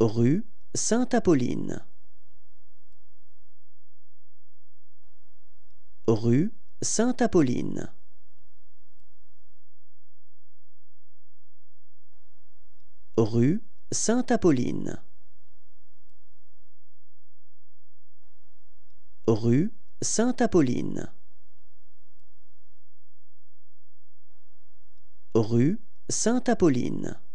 Rue Sainte-Apolline. Rue Sainte-Apolline. Rue Sainte-Apolline. Rue Sainte-Apolline. Rue Sainte-Apolline.